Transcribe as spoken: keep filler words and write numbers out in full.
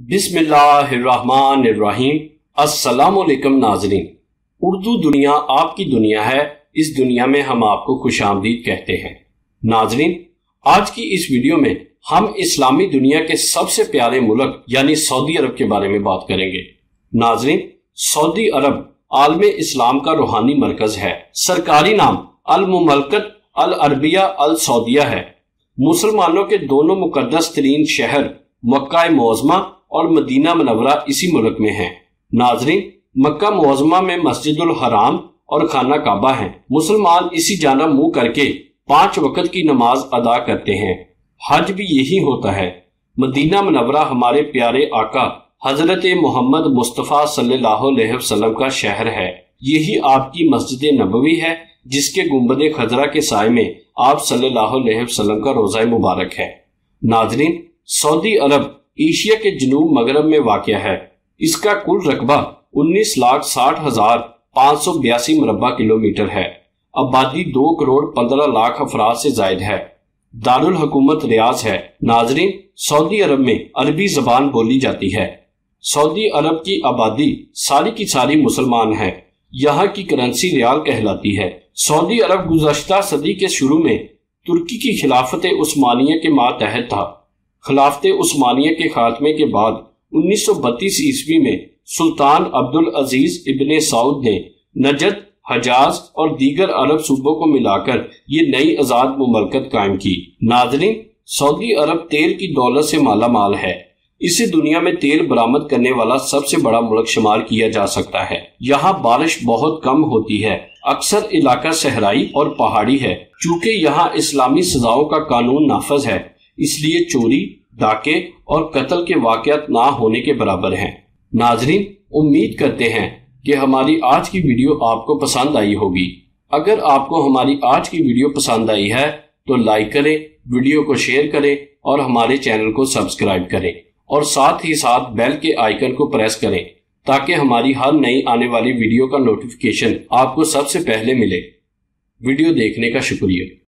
بسم اللہ الرحمن الرحیم۔ السلام علیکم ناظرین، اردو دنیا آپ کی دنیا ہے، اس دنیا میں ہم آپ کو خوش آمدید کہتے ہیں۔ ناظرین، آج کی اس ویڈیو میں ہم اسلامی دنیا کے سب سے پیارے ملک یعنی سعودی عرب کے بارے میں بات کریں گے۔ ناظرین، سعودی عرب عالم اسلام کا روحانی مرکز ہے۔ سرکاری نام المملکت العربیہ السعودیہ ہے۔ مسلمانوں کے دونوں مقدس ترین شہر مکہ معظمہ اور مدینہ منورہ اسی ملک میں ہیں۔ ناظرین، مکہ معظمہ میں مسجد الحرام اور خانہ کعبہ ہیں۔ مسلمان اسی جانب منہ کر کے پانچ وقت کی نماز ادا کرتے ہیں۔ حج بھی یہی ہوتا ہے۔ مدینہ منورہ ہمارے پیارے آقا حضرت محمد مصطفیٰ صلی اللہ علیہ وسلم کا شہر ہے۔ یہی آپ کی مسجد نبوی ہے، جس کے گنبد خضرا کے سائے میں آپ صلی اللہ علیہ وسلم کا روضہ مبارک ہے۔ ناظرین، سعودی عرب ایشیا کے جنوب مغرب میں واقع ہے۔ اس کا کل رقبہ انیس لاکھ ساٹھ ہزار پانچ سو بیاسی مربع کلومیٹر ہے۔ آبادی دو کروڑ پندرہ لاکھ افراد سے زائد ہے۔ دارالحکومت ریاض ہے۔ ناظرین، سعودی عرب میں عربی زبان بولی جاتی ہے۔ سعودی عرب کی آبادی ساری کی ساری مسلمان ہے۔ یہاں کی کرنسی ریال کہلاتی ہے۔ سعودی عرب گزشتہ صدی کے شروع میں ترکی کی خلافت عثمانیہ کے ماتحت تھا۔ خلافت عثمانیہ کے خاتمے کے بعد انیس سو بتیس عیسوی میں سلطان عبدالعزیز ابن سعود نے نجد، حجاز اور دیگر عرب صوبوں کو ملا کر یہ نئی آزاد مملکت قائم کی۔ ناظرین، سعودی عرب تیل کی دولت سے مالا مال ہے۔ اسے دنیا میں تیل برآمد کرنے والا سب سے بڑا ملک شمار کیا جا سکتا ہے۔ یہاں بارش بہت کم ہوتی ہے۔ اکثر علاقہ صحرائی اور پہاڑی ہے۔ چونکہ یہاں اسلامی سزاؤں کا قانون نافذ ہے، اس لیے چوری، ڈاکے اور قتل کے واقعات نہ ہونے کے برابر ہیں۔ ناظرین، امید کرتے ہیں کہ ہماری آج کی ویڈیو آپ کو پسند آئی ہوگی۔ اگر آپ کو ہماری آج کی ویڈیو پسند آئی ہے تو لائک کریں، ویڈیو کو شیئر کریں اور ہمارے چینل کو سبسکرائب کریں، اور ساتھ ہی ساتھ بیل کے آئیکن کو پریس کریں تاکہ ہماری ہر نئی آنے والی ویڈیو کا نوٹیفیکیشن آپ کو سب سے پہلے ملے۔ ویڈیو دیکھنے کا شکریہ۔